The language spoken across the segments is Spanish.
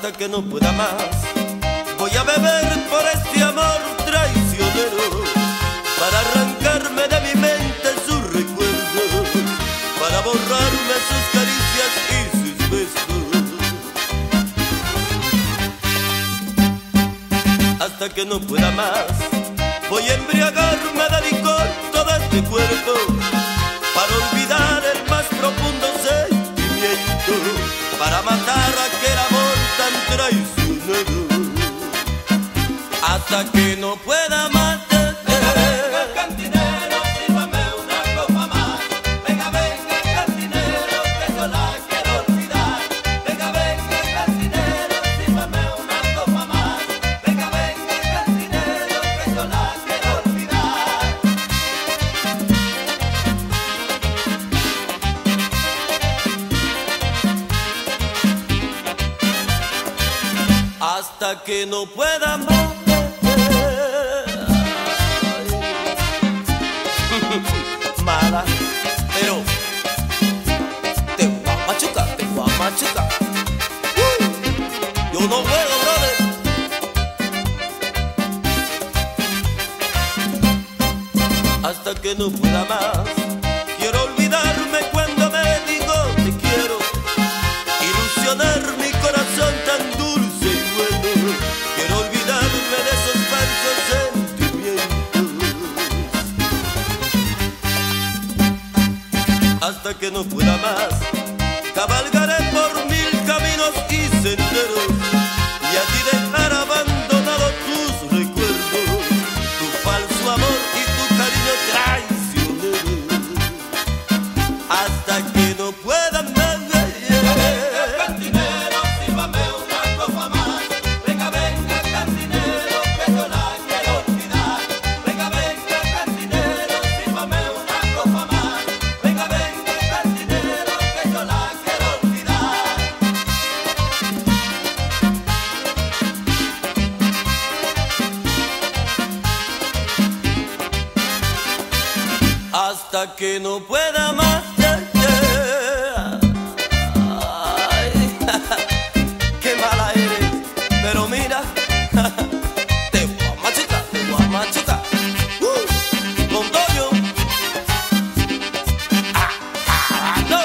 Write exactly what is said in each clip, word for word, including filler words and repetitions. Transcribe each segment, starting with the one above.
hasta que no pueda más. Voy a beber por este amor traicionero, para arrancarme de mi mente sus recuerdos, para borrarme sus caricias y sus besos. Hasta que no pueda más, voy a embriagarme de licor todo este cuerpo, para olvidar el más profundo sentimiento, para matar aquel amor tan traicionero. Hasta que no pueda más. Venga, cantinero, sírvame una copa más. Venga, venga, cantinero, que yo la quiero olvidar. Venga, venga, cantinero, sírvame una copa más. Venga, venga, cantinero, que yo la quiero olvidar. Hasta que no pueda más. Mala, pero te voy a machucar, te voy a machucar. Uh, yo no puedo, brother. Hasta que no pueda más, quiero olvidarme cuando me digo te quiero, ilusionar mi corazón tan dulce y bueno. Quiero olvidarme de esos falsos sentimientos. Hasta que no pueda más, cabalgaré por mil caminos y senderos, y a ti dejar abandonado tus recuerdos, tu falso amor y tu cariño traicionero. Hasta que no pueda más. Venga, cantinero, sírvame una copa más. Venga, venga, cantinero, que yo la quiero olvidar. Venga, venga, cantinero, sírvame una copa más. Venga, venga, cantinero, que yo la quiero olvidar. Hasta que no pueda más. Ay, qué mala eres, pero mira, te voy a machucar, te voy a machucar. Uh, Montoyo. Ah, ah, no.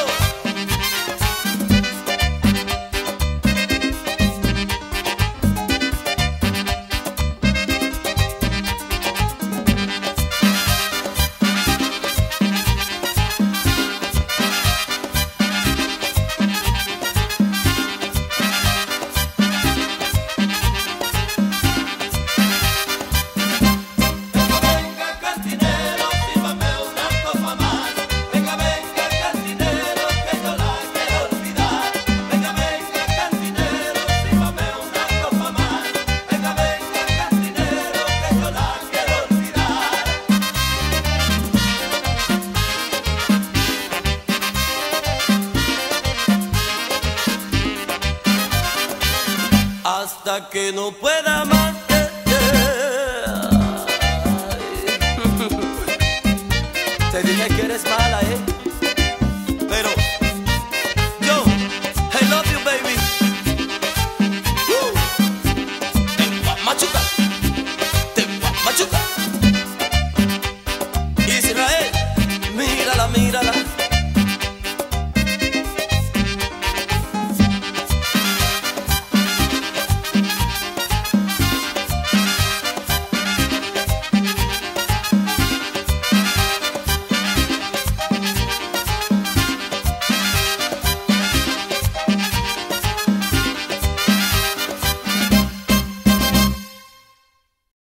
Venga, venga, cantinero, sírvame una copa más. Venga, venga, cantinero, que yo la quiero olvidar. Venga, venga, cantinero, sírvame una copa más. Venga, venga, cantinero, que yo la quiero olvidar. Hasta que no pueda más.